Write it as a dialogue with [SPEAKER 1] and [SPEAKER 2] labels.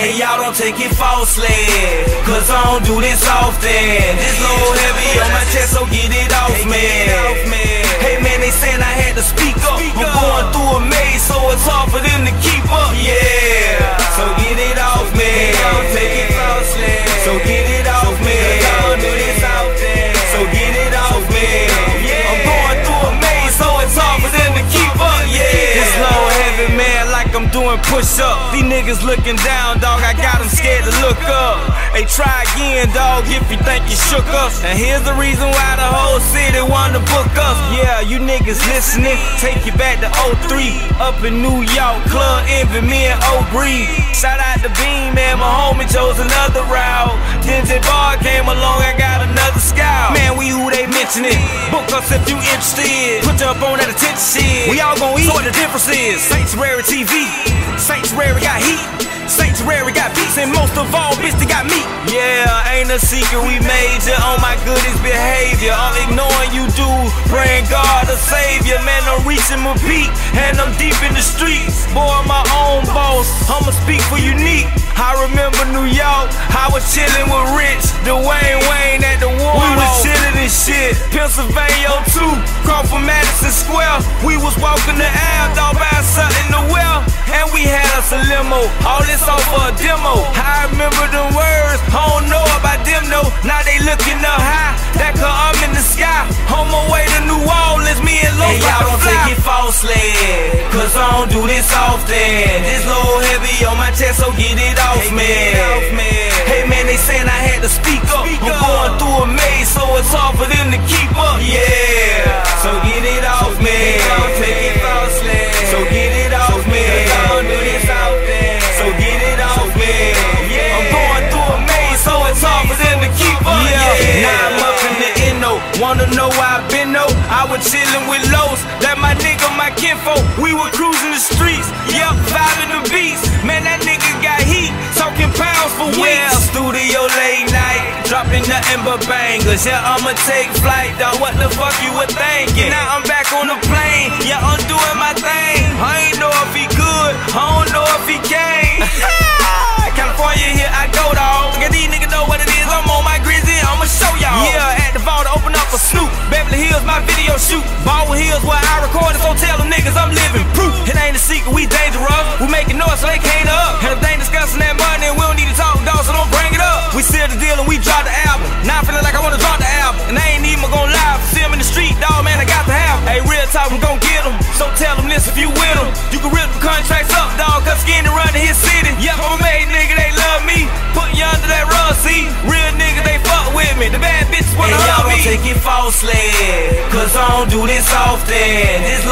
[SPEAKER 1] Hey, y'all don't take it falsely, cause I don't do this often. This low heavy on my chest, so get it off me. Hey man, they saying I had to speak up. I'm going through a maze, so it's hard for them to keep up. Yeah, so get it off me. Don't take it falsely, so get it off me. I don't do this often, so get it off me. I'm going through a maze, so it's hard for them to keep up. Yeah, this low heavy man, like I'm doing push-ups. These niggas looking down, dog, I got them scared to look up. Hey, try again, dog, if you think you shook us. And here's the reason why the whole city wanna book us. Yeah, you niggas listening, take you back to 03. Up in New York, Club Envy, me and O'Brien. Shout out to Bean, man, my homie chose another route. DJ Bar came along, I got another scout. Man, we who they mentioning, book us if you interested. Put you up on that attention shit. We all gon' eat, so what the difference is. Sanctuary TV, Sanctuary got heat, Sanctuary got beats, and most of all, bitch, they got meat. Yeah, ain't a secret, we major on my goodest behavior. I'm ignoring you dudes, praying God a savior. Man, I'm reaching my peak, and I'm deep in the streets. Boy, I'm my own boss, I'ma speak for Unique. I remember New York, I was chillin' with Rich, Dwayne Wayne at the Warlock. We was chillin' and shit, Pennsylvania too, cross from Madison Square. We was walking the aisle, dog, buying something to wear, and we had us a limo. All this off for a demo. I remember them words, I don't know about them though. Now they looking up high, that cause I'm in the sky. On my way to New Orleans, me and Low. Hey, y'all don't take it falsely, cause I don't do this often. This low heavy on my chest, so get it off me. Hey man, they saying I had to speak up. I'm going through a maze, so it's hard for them to keep up. Yeah, so get it off me. Don't take it falsely, so get it off me. I don't do this often, so get it off me. I'm going through a maze, so it's hard for them to keep up. Yeah, now I'm up in the Inno. Wanna know why I've been though? I was chillin' with Los, that my nigga, my kinfolk. We were cruising the streets, yep, vibing the beats. Man, that nigga got heat, talking pounds for weeks. Yeah, studio late night, dropping nothing but bangers. Yeah, I'ma take flight, dawg, what the fuck you were thinking? Now I'm back on the plane, yeah, I'm doing my thing. I ain't know if he could, I don't know if he can. California, here I go, dawg. Get these niggas know what it is, I'm on my Grizzly, I'ma show y'all. Yeah, at the vault to open up for Snoop. Beverly Hills, my video shoot. Baldwin Hills, where I recorded, so tell them niggas I'm living proof. It ain't a secret, we dangerous. We making noise so they can't up. And if they ain't discussing that money, we don't need to talk, dawg, so don't bring it up. We seal the deal and we drop the album. Now I feeling like I wanna drop the album. And I ain't even gonna lie, see them in the street, dawg, man, I got to have them. Hey, real talk, I'm gon' get them. So tell them this if you with them. You can rip the contracts up, dawg, cause Skinny running his city. Yep, I'm a made nigga, they love me. Put you under that rug, see? Real niggas, they fuck with me. The bad bitches wanna hug me. Hey, y'all don't take it falsely, cause I don't do this often. This